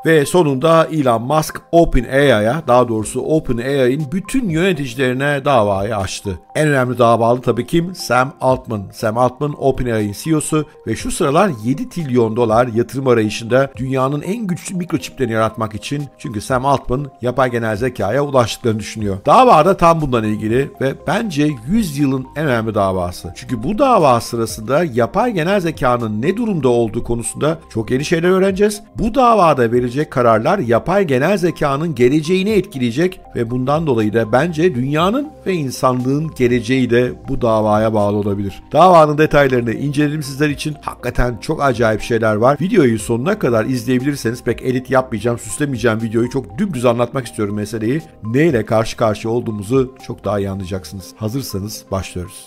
Ve sonunda Elon Musk OpenAI'ya, daha doğrusu OpenAI'nin bütün yöneticilerine davayı açtı. En önemli davalı tabii kim? Sam Altman. Sam Altman OpenAI'nin CEO'su ve şu sıralar 7 trilyon dolar yatırım arayışında dünyanın en güçlü mikroçiplerini yaratmak için. Çünkü Sam Altman yapay genel zekaya ulaştıklarını düşünüyor. Dava da tam bundan ilgili ve bence 100 yılın en önemli davası. Çünkü bu dava sırasında yapay genel zekanın ne durumda olduğu konusunda çok yeni şeyler öğreneceğiz. Bu davada verilecek kararlar yapay genel zekanın geleceğini etkileyecek ve bundan dolayı da bence dünyanın ve insanlığın geleceği de bu davaya bağlı olabilir. Davanın detaylarını inceledim sizler için. Hakikaten çok acayip şeyler var. Videoyu sonuna kadar izleyebilirseniz, pek edit yapmayacağım, süslemeyeceğim videoyu, çok dümdüz anlatmak istiyorum meseleyi. Neyle karşı karşıya olduğumuzu çok daha iyi anlayacaksınız. Hazırsanız başlıyoruz.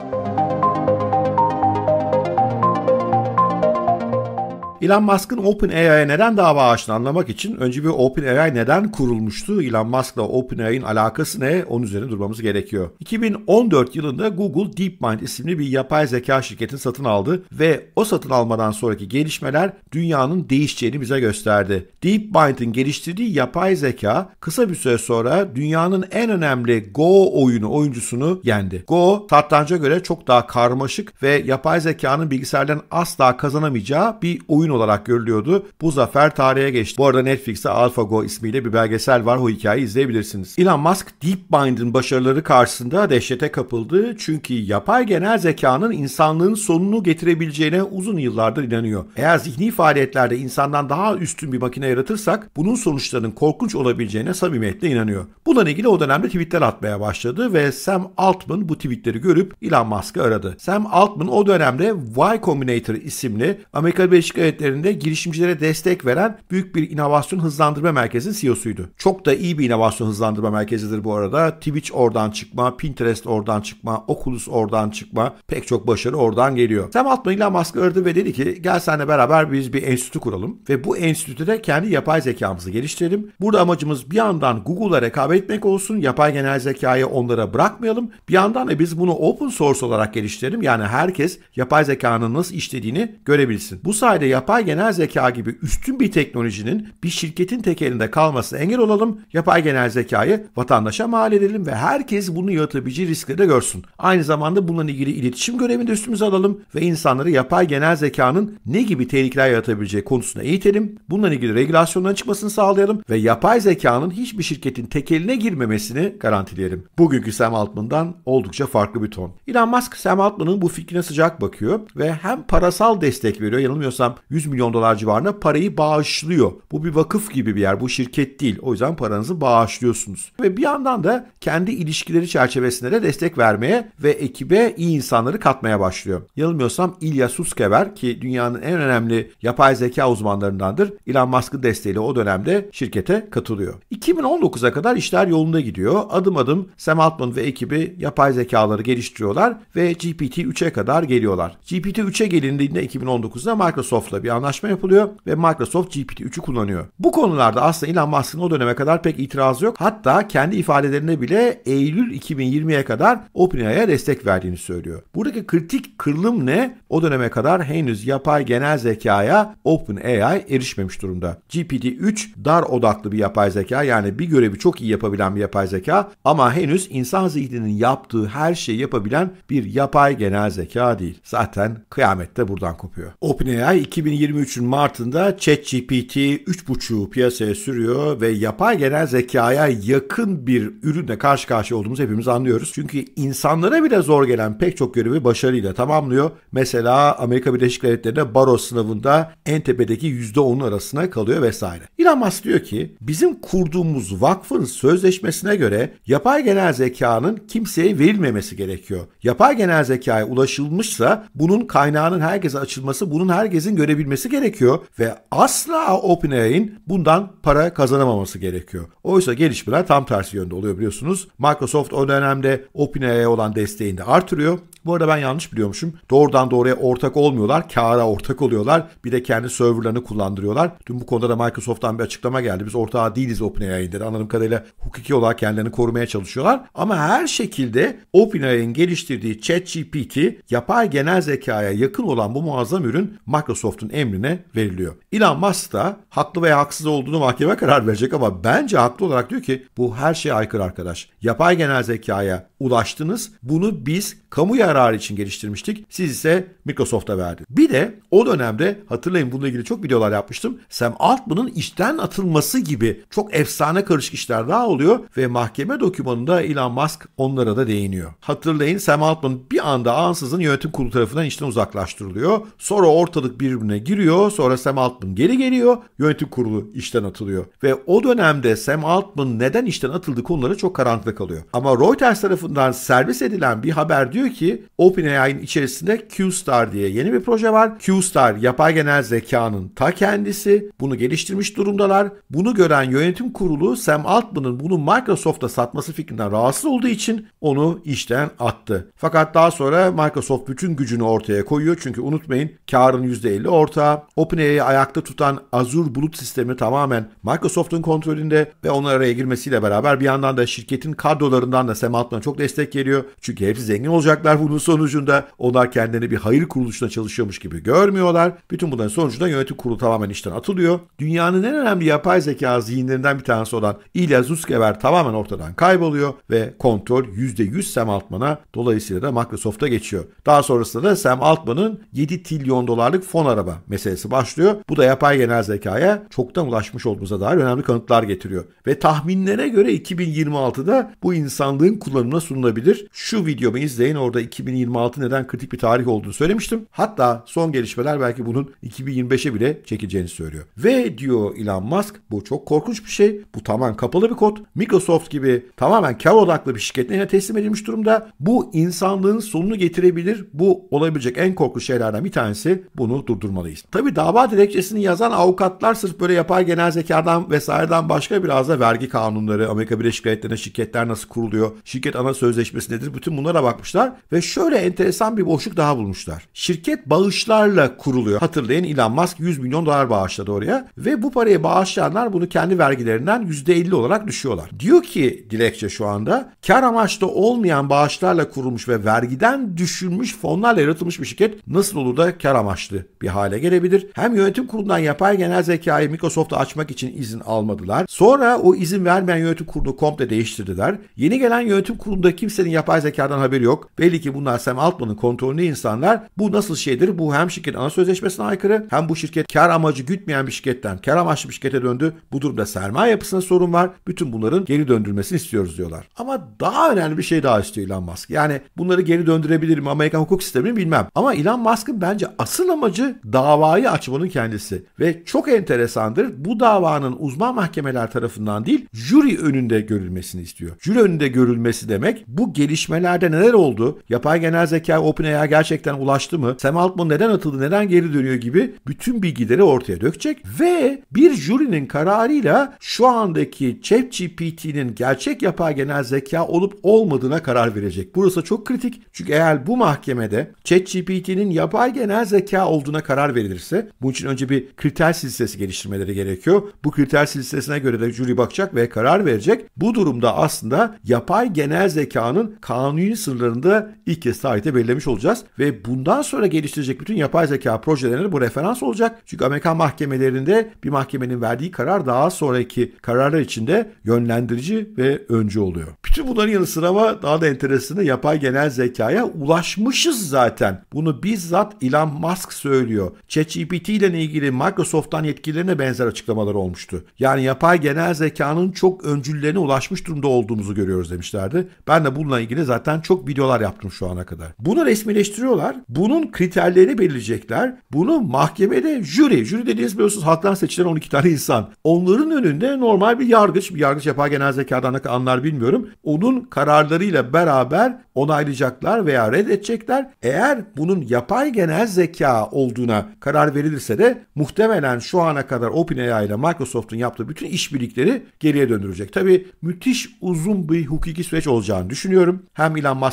Elon Musk'ın OpenAI'ye neden dava açtığını anlamak için önce bir OpenAI neden kurulmuştu? Elon Musk'la OpenAI'nin alakası ne? Onun üzerine durmamız gerekiyor. 2014 yılında Google DeepMind isimli bir yapay zeka şirketini satın aldı ve o satın almadan sonraki gelişmeler dünyanın değişeceğini bize gösterdi. DeepMind'in geliştirdiği yapay zeka kısa bir süre sonra dünyanın en önemli Go oyuncusunu yendi. Go, satranca göre çok daha karmaşık ve yapay zekanın bilgisayarların asla kazanamayacağı bir oyun olarak görülüyordu. Bu zafer tarihe geçti. Bu arada Netflix'te AlphaGo ismiyle bir belgesel var. O hikayeyi izleyebilirsiniz. Elon Musk, DeepMind'in başarıları karşısında dehşete kapıldı. Çünkü yapay genel zekanın insanlığın sonunu getirebileceğine uzun yıllardır inanıyor. Eğer zihni faaliyetlerde insandan daha üstün bir makine yaratırsak bunun sonuçlarının korkunç olabileceğine samimiyetle inanıyor. Bununla ilgili o dönemde tweetler atmaya başladı ve Sam Altman bu tweetleri görüp Elon Musk'ı aradı. Sam Altman o dönemde Y Combinator isimli Amerika Birleşik Devletleri'nde girişimcilere destek veren büyük bir inovasyon hızlandırma merkezinin CEO'suydu. Çok da iyi bir inovasyon hızlandırma merkezidir bu arada. Twitch oradan çıkma, Pinterest oradan çıkma, Oculus oradan çıkma, pek çok başarı oradan geliyor. Sam Altman Elon Musk'ı aradı ve dedi ki gel seninle beraber biz bir enstitü kuralım ve bu enstitüde kendi yapay zekamızı geliştirelim. Burada amacımız bir yandan Google'la rekabet etmek olsun, yapay genel zekayı onlara bırakmayalım. Bir yandan da biz bunu open source olarak geliştirelim. Yani herkes yapay zekanın nasıl işlediğini görebilsin. Bu sayede yapay genel zeka gibi üstün bir teknolojinin bir şirketin tek elinde kalmasına engel olalım. Yapay genel zekayı vatandaşa mal edelim ve herkes bunu yaratabileceği riskleri de görsün. Aynı zamanda bununla ilgili iletişim görevini de üstümüze alalım ve insanları yapay genel zekanın ne gibi tehlikeler yaratabileceği konusunda eğitelim. Bununla ilgili regülasyonların çıkmasını sağlayalım ve yapay zekanın hiçbir şirketin tek eline girmemesini garantileyelim. Bugünkü Sam Altman'dan oldukça farklı bir ton. Elon Musk, Sam Altman'ın bu fikrine sıcak bakıyor ve hem parasal destek veriyor, yanılmıyorsam 100 milyon dolar civarında parayı bağışlıyor. Bu bir vakıf gibi bir yer, bu şirket değil. O yüzden paranızı bağışlıyorsunuz. Ve bir yandan da kendi ilişkileri çerçevesinde de destek vermeye ve ekibe iyi insanları katmaya başlıyor. Yanılmıyorsam Ilya Sutskever ki dünyanın en önemli yapay zeka uzmanlarındandır. Elon Musk'ın desteğiyle o dönemde şirkete katılıyor. 2019'a kadar işler yolunda gidiyor. Adım adım Sam Altman ve ekibi yapay zekaları geliştiriyorlar ve GPT-3'e kadar geliyorlar. GPT-3'e gelindiğinde 2019'da Microsoft'la bir anlaşma yapılıyor ve Microsoft GPT-3'ü kullanıyor. Bu konularda aslında Elon Musk'ın o döneme kadar pek itirazı yok. Hatta kendi ifadelerinde bile Eylül 2020'ye kadar OpenAI'ye destek verdiğini söylüyor. Buradaki kritik kırılım ne? O döneme kadar henüz yapay genel zekaya OpenAI erişmemiş durumda. GPT-3 dar odaklı bir yapay zeka, yani bir görevi çok iyi yapabilen bir yapay zeka ama henüz insan zihninin yaptığı her şeyi yapabilen bir yapay genel zeka değil. Zaten kıyamet de buradan kopuyor. OpenAI 2023'ün Mart'ında ChatGPT 3.5'u piyasaya sürüyor ve yapay genel zekaya yakın bir ürünle karşı karşıya olduğumuzu hepimiz anlıyoruz. Çünkü insanlara bile zor gelen pek çok görevi başarıyla tamamlıyor. Mesela Amerika Birleşik Devletleri'nde baro sınavında en tepedeki %10'un arasına kalıyor vesaire. Elon Musk diyor ki bizim kurduğumuz vakfın sözleşmesine göre yapay genel zekanın kimseye verilmemesi gerekiyor. Yapay genel zekaya ulaşılmışsa bunun kaynağının herkese açılması, bunun herkesin görebilmesi gerekiyor ve asla OpenAI'nin bundan para kazanamaması gerekiyor. Oysa gelişmeler tam tersi yönde oluyor biliyorsunuz. Microsoft o dönemde OpenAI'ye olan desteğini de artırıyor. Bu arada ben yanlış biliyormuşum. Doğrudan doğruya ortak olmuyorlar. Kâra ortak oluyorlar. Bir de kendi serverlarını kullandırıyorlar. Dün bu konuda da Microsoft'tan bir açıklama geldi. Biz ortağı değiliz OpenAI'nin dedi. Anladığım kadarıyla hukuki olarak kendilerini korumaya çalışıyorlar. Ama her şekilde OpenAI'nin geliştirdiği ChatGPT, yapay genel zekaya yakın olan bu muazzam ürün Microsoft'un emrine veriliyor. Elon Musk da haklı veya haksız olduğunu mahkeme karar verecek ama bence haklı olarak diyor ki bu her şeye aykırı arkadaş. Yapay genel zekaya ulaştınız. Bunu biz kamu yararı için geliştirmiştik. Siz ise Microsoft'a verdiniz. Bir de o dönemde hatırlayın bununla ilgili çok videolar yapmıştım. Sam Altman'ın işten atılması gibi çok efsane karışık işler daha oluyor ve mahkeme dokümanında Elon Musk onlara da değiniyor. Hatırlayın Sam Altman bir anda ansızın yönetim kurulu tarafından işten uzaklaştırılıyor. Sonra ortalık birbirine giriyor. Sonra Sam Altman geri geliyor. Yönetim kurulu işten atılıyor. Ve o dönemde Sam Altman neden işten atıldığı konuları çok karanlıkta kalıyor. Ama Reuters tarafından servis edilen bir haber diyor ki OpenAI'nin içerisinde Q-Star diye yeni bir proje var. Q-Star yapay genel zekanın ta kendisi. Bunu geliştirmiş durumdalar. Bunu gören yönetim kurulu Sam Altman'ın bunu Microsoft'a satması fikrinden rahatsız olduğu için onu işten attı. Fakat daha sonra Microsoft bütün gücünü ortaya koyuyor. Çünkü unutmayın karın %50 ortağı. OpenAI'yi ayakta tutan Azure bulut sistemi tamamen Microsoft'un kontrolünde ve onun araya girmesiyle beraber bir yandan da şirketin kadrolarından da Sam Altman'a çok destek geliyor. Çünkü hepsi zengin olacaklar bunun sonucunda. Onlar kendilerini bir hayır kuruluşuna çalışıyormuş gibi görmüyorlar. Bütün bunların sonucunda yönetim kurulu tamamen işten atılıyor. Dünyanın en önemli yapay zeka zihinlerinden bir tanesi olan Ilya Sutskever tamamen ortadan kayboluyor ve kontrol %100 Sam Altman'a, dolayısıyla da Microsoft'a geçiyor. Daha sonrasında da Sam Altman'ın 7 trilyon dolarlık fon araba meselesi başlıyor. Bu da yapay genel zekaya çoktan ulaşmış olduğumuza dair önemli kanıtlar getiriyor. Ve tahminlere göre 2026'da bu insanlığın kullanımına sunulabilir. Şu videomu izleyin, orada 2026 neden kritik bir tarih olduğunu söylemiştim. Hatta son gelişmeler belki bunun 2025'e bile çekileceğini söylüyor. Ve diyor Elon Musk, bu çok korkunç bir şey. Bu tamamen kapalı bir kod. Microsoft gibi tamamen kar odaklı bir şirketine teslim edilmiş durumda. Bu insanlığın sonunu getirebilir. Bu olabilecek en korkunç şeylerden bir tanesi. Bunu durdurmalıyız. Tabii dava dilekçesini yazan avukatlar sırf böyle yapay genel zekadan vesaireden başka biraz da vergi kanunları, Amerika Birleşik Devletleri'nde şirketler nasıl kuruluyor, şirket ana sözleşmesi nedir, bütün bunlara bakmışlar ve şöyle enteresan bir boşluk daha bulmuşlar. Şirket bağışlarla kuruluyor. Hatırlayın Elon Musk 100 milyon dolar bağışladı oraya ve bu parayı bağışlayanlar bunu kendi vergilerinden %50 olarak düşüyorlar. Diyor ki dilekçe şu anda kar amaçlı olmayan bağışlarla kurulmuş ve vergiden düşülmüş fonlarla yaratılmış bir şirket nasıl olur da kar amaçlı bir hale gelebilir? Hem yönetim kurulundan yapay genel zekayı Microsoft'a açmak için izin almadılar. Sonra o izin vermeyen yönetim kurulunu komple değiştirdiler. Yeni gelen yönetim kurulunda kimsenin yapay zekadan haberi yok. Belli ki bunlar Sam Altman'ın kontrolünde insanlar. Bu nasıl şeydir? Bu hem şirketin ana sözleşmesine aykırı, hem bu şirket kar amacı gütmeyen bir şirketten kar amaçlı bir şirkete döndü. Bu durumda sermaye yapısında sorun var. Bütün bunların geri döndürülmesini istiyoruz diyorlar. Ama daha önemli bir şey daha istiyor Elon Musk. Yani bunları geri döndürebilir mi? Amerikan hukuk sistemini bilmem. Ama Elon Musk'ın bence asıl amacı davayı açmanın kendisi. Ve çok enteresandır. Bu davanın uzman mahkemeler tarafından değil, jüri önünde görülmesini istiyor. Jüri önünde görülmesi demek bu gelişmelerde neler oldu? Yapay genel zeka OpenAI gerçekten ulaştı mı? Sam Altman neden atıldı? Neden geri dönüyor gibi bütün bilgileri ortaya dökecek ve bir jürinin kararıyla şu andaki ChatGPT'nin gerçek yapay genel zeka olup olmadığına karar verecek. Burası çok kritik. Çünkü eğer bu mahkemede ChatGPT'nin yapay genel zeka olduğuna karar verilirse bunun için önce bir kriter silsilesi geliştirmeleri gerekiyor. Bu kriter silsilesine göre de jüri bakacak ve karar verecek. Bu durumda aslında yapay genel zekanın kanuni sınırlarında ilk kez tarihte belirlemiş olacağız ve bundan sonra geliştirecek bütün yapay zeka projelerine bu referans olacak. Çünkü Amerikan mahkemelerinde bir mahkemenin verdiği karar daha sonraki kararlar içinde yönlendirici ve öncü oluyor. Bütün bunların yanı sıra ama daha da enteresanı yapay genel zekaya ulaşmışız zaten. Bunu bizzat Elon Musk söylüyor. ChatGPT ile ilgili Microsoft'tan yetkililerine benzer açıklamalar olmuştu. Yani yapay genel zekanın çok öncüllerine ulaşmış durumda olduğumuzu görüyoruz demişlerdi. Ben de bununla ilgili zaten çok videolar yaptım şu ana kadar. Bunu resmileştiriyorlar. Bunun kriterlerini belirleyecekler. Bunu mahkemede jüri dediğiniz biliyorsunuz halktan seçilen 12 tane insan. Onların önünde normal bir yargıç yapay genel zekadan ne anlar bilmiyorum. Onun kararlarıyla beraber onaylayacaklar veya reddedecekler. Eğer bunun yapay genel zeka olduğuna karar verilirse de muhtemelen şu ana kadar OpenAI ile Microsoft'un yaptığı bütün işbirlikleri geriye döndürecek. Tabii müthiş uzun bir hukuki süreç olacağını düşünüyorum. Hem Elon Musk çok zengin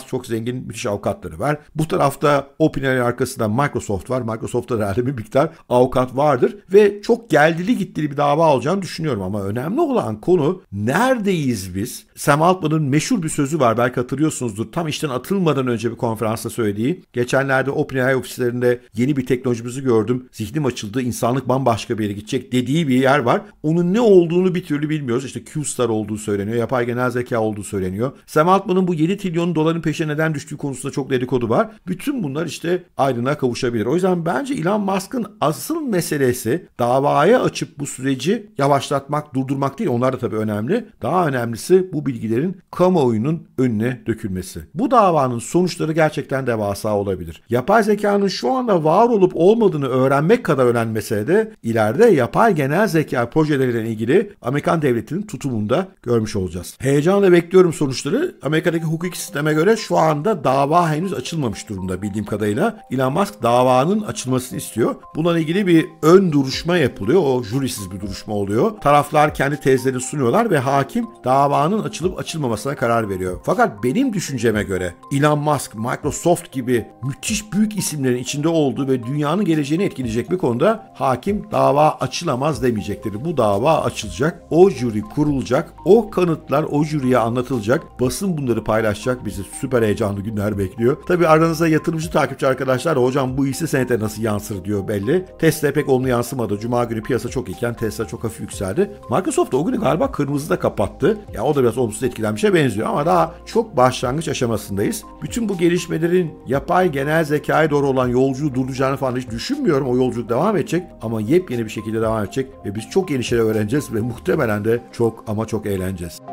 zengin müthiş avukatları var. Bu tarafta OpenAI arkasında Microsoft var. Microsoft'ta da herhalde bir miktar avukat vardır ve çok geldili gittili bir dava olacağını düşünüyorum ama önemli olan konu neredeyiz biz? Sam Altman'ın meşhur bir sözü var, belki hatırlıyorsunuzdur. Tam işten atılmadan önce bir konferansta söylediği. Geçenlerde OpenAI ofislerinde yeni bir teknolojimizi gördüm. Zihnim açıldı. İnsanlık bambaşka bir yere gidecek dediği bir yer var. Onun ne olduğunu bir türlü bilmiyoruz. İşte Q-Star olduğu söyleniyor. Yapay genel zeka olduğu söyleniyor. Sam Altman'ın bu 7 trilyon doların peşine neden düştüğü konusunda çok dedikodu var. Bütün bunlar işte aydınlığa kavuşabilir. O yüzden bence Elon Musk'ın asıl meselesi davaya açıp bu süreci yavaşlatmak, durdurmak değil. Onlar da tabii önemli. Daha önemlisi bu bilgilerin kamuoyunun önüne dökülmesi. Bu davanın sonuçları gerçekten devasa olabilir. Yapay zekanın şu anda var olup olmadığını öğrenmek kadar önemli meselede ileride yapay genel zeka projeleriyle ilgili Amerikan devletinin tutumunda görmüş olacağız. Heyecanla bekliyorum sonuçları. Amerika'daki hukuki sisteme göre şu anda dava henüz açılmamış durumda bildiğim kadarıyla. Elon Musk davanın açılmasını istiyor. Bununla ilgili bir ön duruşma yapılıyor. O jürisiz bir duruşma oluyor. Taraflar kendi tezlerini sunuyorlar ve hakim davanın açılıp açılmamasına karar veriyor. Fakat benim düşünceme göre Elon Musk, Microsoft gibi müthiş büyük isimlerin içinde olduğu ve dünyanın geleceğini etkileyecek bir konuda hakim dava açılamaz demeyecektir. Bu dava açılacak. O jüri kurulacak. O kanıtlar o jüriye anlatılacak. Basın bunları paylaşacak. Bizi süper heyecanlı günler bekliyor. Tabii aranızda yatırımcı takipçi arkadaşlar hocam bu hisse senetine nasıl yansır diyor belli. Tesla pek olumlu yansımadı. Cuma günü piyasa çok iyiken Tesla çok hafif yükseldi. Microsoft da o günü galiba kırmızıda kapattı. Ya o da biraz olumsuz etkilenmişe benziyor ama daha çok başlangıç aşamasındayız. Bütün bu gelişmelerin yapay genel zekaya doğru olan yolculuğu durduracağını falan hiç düşünmüyorum. O yolculuk devam edecek ama yepyeni bir şekilde devam edecek ve biz çok yeni şeyler öğreneceğiz ve muhtemelen de çok ama çok eğleneceğiz.